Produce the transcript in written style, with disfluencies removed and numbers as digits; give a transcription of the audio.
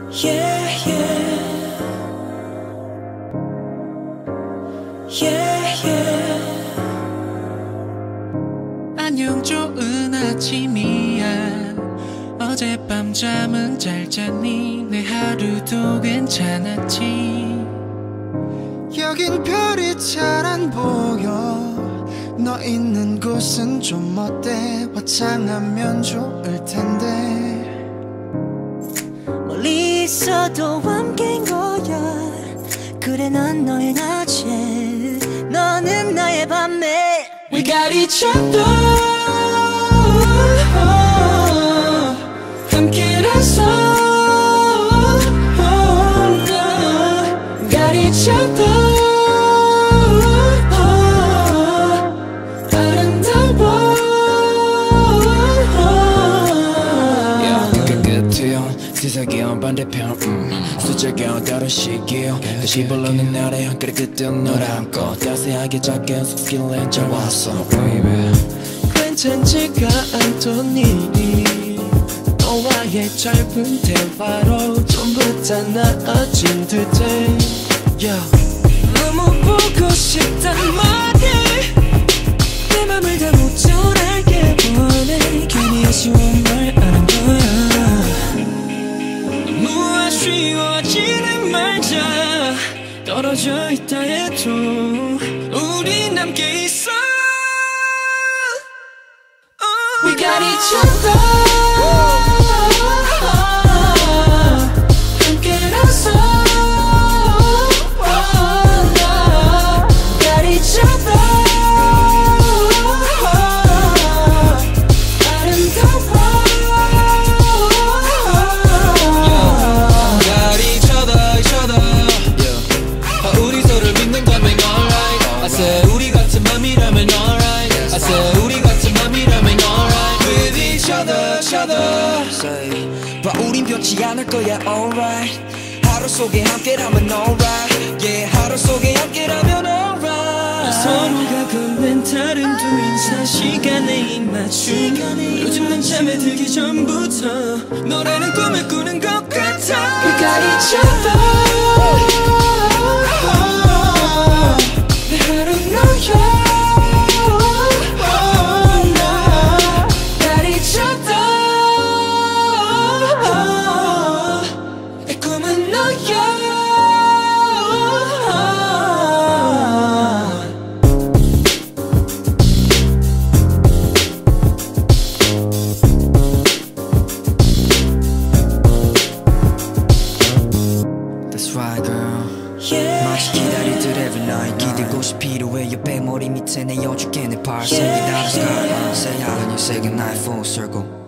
Yeah, yeah. Yeah, yeah. 안녕 좋은 아침이야. 어젯밤 잠은 잘 잤니? 내 하루도 괜찮았지. 여긴 별이 잘 안 보여. 너 있는 곳은 좀 어때? 화창하면 좋을 텐데. 멀리 있어도 함께인 거야. 그래 난 너의 낮에, 너는 나의 밤에. We got each other. 함께라서. Got each other. 세상의 반대편 숫자가 다른 시기요 다시 불러는 날에 그래 그땐 널 안고 따스하게 작게 속삭일래 잘 왔어 baby 괜찮지가 않더니 너와의 짧은 대화로 전부 다 나아진 듯해 yeah. 너무 보고 싶단 말이 내 맘을 다 못 전하게 원해 괜히 아쉬운 말 안 한 거야 아쉬워지는 말자 떨어져 있다 해도 우리 함께 있어 We got each other 함께라서 Got each other 우리 같은 맘이라면 alright I said 우리 같은 맘이라면 alright With each other Say 봐 우린 변치 않을 거야 alright 하루 속에 함께라면 alright Yeah 하루 속에 함께라면 alright 서로가 걸린 다른 두 인사 시간에 입맞춤 요즘 난 잠에 들기 전부터 너라는 꿈을 꾸는 것 같아 We got each other That's right girl 마치 기다리듯 every night 기대고시 필요해 옆에 머리 밑에 내어줄게 내 팔 Say it out of sky Say how can you say goodnight full circle